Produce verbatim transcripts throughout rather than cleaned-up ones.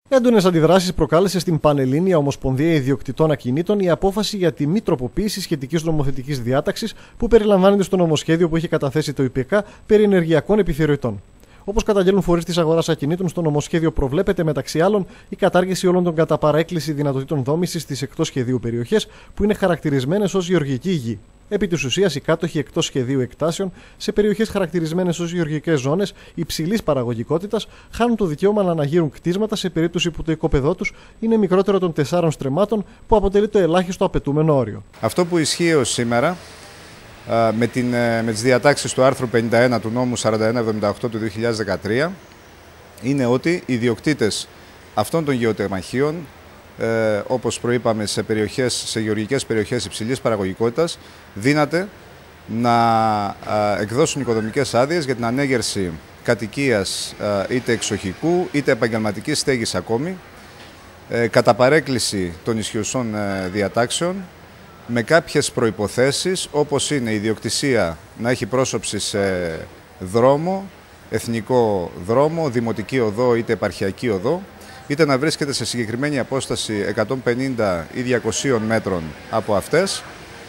Έντονες αντιδράσεις προκάλεσε στην Πανελλήνια Ομοσπονδία Ιδιοκτητών Ακινήτων η απόφαση για τη μη τροποποίηση σχετικής νομοθετικής διάταξης που περιλαμβάνεται στο νομοσχέδιο που έχει καταθέσει το ΙΠΕΚΑ περί ενεργειακών επιθεωρητών. Όπως καταγγέλνουν φορείς της αγοράς ακινήτων, στο νομοσχέδιο προβλέπεται μεταξύ άλλων η κατάργηση όλων των κατά παρέκκληση δυνατοτήτων δόμησης στις εκτός σχεδίου περιοχές που είναι χαρακτηρισμένες ως γεωργική γη. Επί της ουσίας, οι κάτοχοι εκτός σχεδίου εκτάσεων σε περιοχές χαρακτηρισμένες ως γεωργικές ζώνες υψηλής παραγωγικότητας χάνουν το δικαίωμα να αναγείρουν κτίσματα σε περίπτωση που το οικόπεδό τους είναι μικρότερο των τεσσάρων στρεμμάτων, που αποτελεί το ελάχιστο απαιτούμενο όριο. Αυτό που ισχύει ως σήμερα με, την, με τις διατάξεις του άρθρου πενήντα ένα του νόμου σαράντα ένα εβδομήντα οκτώ του δύο χιλιάδες δεκατρία είναι ότι οι ιδιοκτήτες αυτών των γεωτεμαχίων, Ε, όπως προείπαμε, σε, περιοχές, σε γεωργικές περιοχές υψηλής παραγωγικότητας, δύναται να ε, εκδώσουν οικοδομικές άδειες για την ανέγερση κατοικίας ε, είτε εξοχικού είτε επαγγελματικής στέγης ακόμη, ε, κατά παρέκκληση των ισχυωσών ε, διατάξεων, με κάποιες προϋποθέσεις, όπως είναι η ιδιοκτησία να έχει πρόσωψη σε δρόμο, εθνικό δρόμο, δημοτική οδό είτε επαρχιακή οδό, είτε να βρίσκεται σε συγκεκριμένη απόσταση εκατόν πενήντα ή διακόσια μέτρων από αυτές,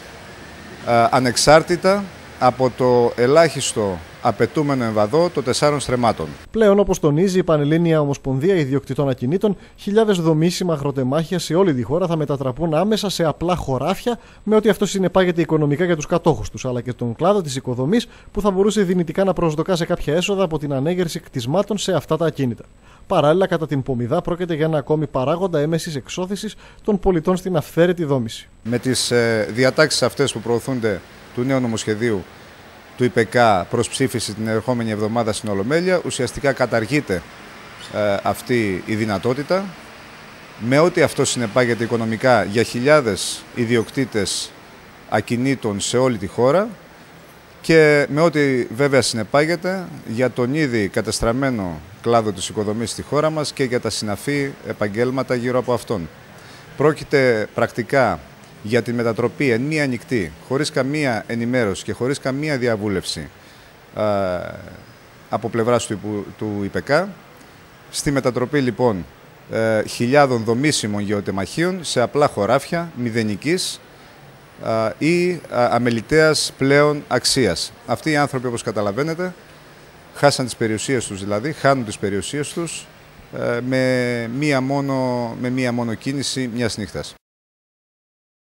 ανεξάρτητα από το ελάχιστο απαιτούμενο εμβαδό των τεσσάρων στρεμμάτων. Πλέον, όπως τονίζει η Πανελλήνια Ομοσπονδία Ιδιοκτητών Ακινήτων, χιλιάδες δομήσιμα αγροτεμάχια σε όλη τη χώρα θα μετατραπούν άμεσα σε απλά χωράφια, με ό,τι αυτό συνεπάγεται οικονομικά για τους κατόχους τους, αλλά και τον κλάδο της οικοδομής, που θα μπορούσε δυνητικά να προσδοκά σε κάποια έσοδα από την ανέγερση κτισμάτων σε αυτά τα ακίνητα. Παράλληλα, κατά την Πομιδά, πρόκειται για ένα ακόμη παράγοντα έμεσης εξώθησης των πολιτών στην αυθαίρετη δόμηση. Με τις ε, διατάξεις αυτές που προωθούνται του νέου νομοσχεδίου του ΙΠΕΚΑ προς ψήφιση την ερχόμενη εβδομάδα στην Ολομέλεια, ουσιαστικά καταργείται ε, αυτή η δυνατότητα, με ό,τι αυτό συνεπάγεται οικονομικά για χιλιάδες ιδιοκτήτες ακινήτων σε όλη τη χώρα και με ό,τι βέβαια συνεπάγεται για τον ήδη κατεστραμμένο κλάδο της οικοδομής στη χώρα μας και για τα συναφή επαγγέλματα γύρω από αυτόν. Πρόκειται πρακτικά για τη μετατροπή εν μία νυχτή, χωρίς καμία ενημέρωση και χωρίς καμία διαβούλευση α, από πλευράς του, του ΙΠΕΚΑ, στη μετατροπή λοιπόν ε, χιλιάδων δομήσιμων γεωτεμαχίων σε απλά χωράφια μηδενικής α, ή α, αμεληταίας πλέον αξίας. Αυτοί οι άνθρωποι, όπως καταλαβαίνετε, χάσαν τις περιουσίες τους, δηλαδή χάνουν τις περιουσίες τους ε, με μία μόνο, με μία μόνο κίνηση μιας νύχτας.